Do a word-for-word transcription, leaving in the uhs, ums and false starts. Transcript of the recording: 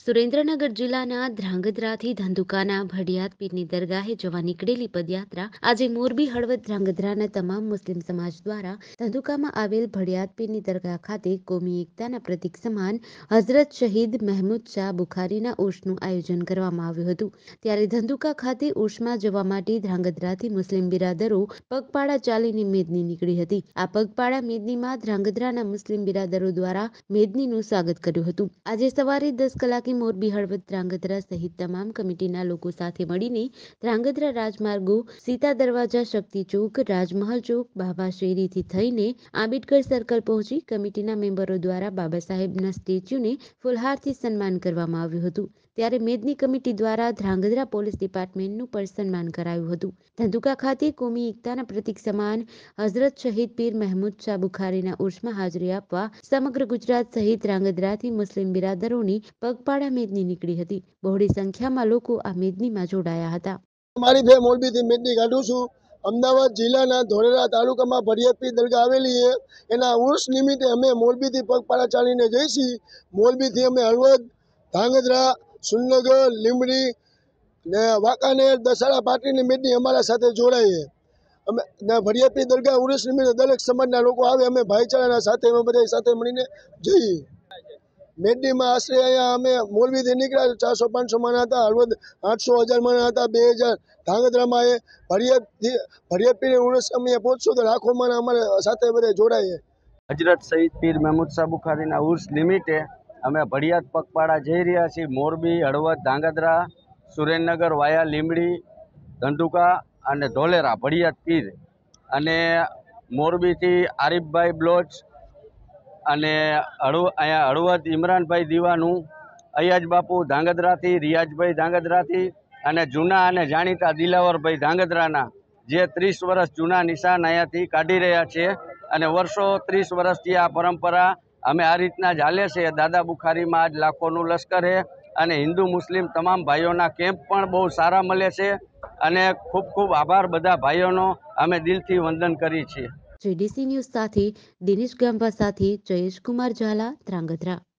સુરેન્દ્રનગર જિલ્લાના ધ્રાંગધ્રાથી ધંધુકાના ભડિયાત પીરની દરગાહે જવા નીકળેલી પદયાત્રા આજે મોરબી હળવદ ધ્રાંગધ્રાના તમામ મુસ્લિમ સમાજ દ્વારા ધંધુકામાં આવેલ ભડિયાત પીરની દરગાહ ખાતે કોમી એકતાના પ્રતીક સમાન હઝરત શહીદ મહેમૂદ શાહ બુખારીના ઉર્સનું આયોજન કરવામાં આવ્યું હતું। ત્યારે ધંધુકા ખાતે ઉર્સમાં જવા માટે ધ્રાંગધ્રાથી મુસ્લિમ બિરાદરો પગપાળા ચાલીને મેદની નીકળી હતી। આ પગપાળા મેદનીમાં ધ્રાંગધ્રાના મુસ્લિમ બિરાદરો દ્વારા મેદનીનું સ્વાગત કર્યું હતું। આજે સવારે દસ કલાકે મોરબી હળવદ ધ્રાંગધ્રા સહિત તમામ કમિટીના લોકો સાથે મળીને ધ્રાંગધ્રા રાજમાર્ગો સીતા દરવાજા, શક્તિ ચોક, રાજમહલ ચોક, બાબા શેરીથી થઈને આંબેડકર સર્કલ પહોંચી કમિટીના મેમ્બરો દ્વારા બાબા સાહેબના સ્ટેચ્યુને ફૂલહારથી સન્માન કરવામાં આવ્યું હતું। ત્યારે મેદની કમિટી દ્વારા ધ્રાંગધ્રા પોલીસ ડિપાર્ટમેન્ટનું પણ સન્માન કરાયું હતું। ધંધુકા ખાતે કોમી એકતાના પ્રતીક સમાન હઝરત શહીદ પીર મહેમૂદ શાહ બુખારીના ઉર્સમાં હાજરી આપવા સમગ્ર ગુજરાત સહિત ધ્રાંગધ્રાથી મુસ્લિમ બિરાદરોની પગપાળા મેદની નીકળી હતી। બહોળી સંખ્યામાં લોકો આ મેદનીમાં જોડાયા હતા। મારી બે મોરબીથી મેદની કાઢું છું। અમદાવાદ જિલ્લાના ધોળેરા તાલુકામાં ભડિયાત પીર દરગાહ આવેલી છે। એના ઉર્સ નિમિત્તે અમે મોરબીથી પગપાળા ચાલીને જઈશી। મોરબીથી અમે હળવદ, ધ્રાંગધ્રા, સુરનગર, લીંબડી ને વાંકાનેર, દસાડા પાટડીની મેદની અમારા સાથે જોડાઈ છે। અમે ભડિયાત પીર દરગાહ ઉર્સ નિમિત્તે દરેક સમાજના લોકો આવે, અમે ભાઈચારાના સાથે અમે બધા સાથે મળીને જઈએ। મેદનીમાં આશરે અહીંયા અમે મોરબીથી નીકળ્યા ચારસો પાંચસો માણા હતા, હળવદ આઠસો હજાર માણા હતા, બે હજાર ધ્રાંગધ્રામાં એ ભડિયાતથી ભડિયાત પીર ઉર્સ અમે પહોંચશું તો લાખો માણા અમારે સાથે બધા જોડાઈએ। હજરત શહીદ પીર મહેમૂદ શાહ બુખારીના ઉર્સ નિમિત્તે અમે ભડિયાત પગપાળા જઈ રહ્યા છીએ। મોરબી, હળવદ, ધ્રાંગધ્રા, સુરેન્દ્રનગર વાયા લીંબડી, ધંધુકા અને ધોલેરા ભડિયાત પીર અને મોરબીથી આરીફભાઈ બ્લોચ અને હળવ અહીંયા હળવદ ઇમરાનભાઈ દીવાનું, અયાજ બાપુ ધ્રાંગધ્રાથી, રિયાજભાઈ ધ્રાંગધ્રાથી અને જૂના અને જાણીતા દિલાવરભાઈ ધ્રાંગધ્રાના જે ત્રીસ વર્ષ જૂના નિશાન અહીંયાથી કાઢી રહ્યા છે અને વર્ષો ત્રીસ વર્ષથી આ પરંપરા અમે આ રીતના જ હાલે છે। દાદા બુખારીમાં આજ લાખોનું લશ્કર છે અને હિન્દુ મુસ્લિમ તમામ ભાઈઓના કેમ્પ પણ બહુ સારા મળે છે અને ખૂબ ખૂબ આભાર બધા ભાઈઓનો અમે દિલથી વંદન કરીએ છીએ। જેડીસી ન્યૂઝ સાથે દિનેશ ગાંભા સાથે જયેશ કુમાર ઝાલા, ધ્રાંગધ્રા।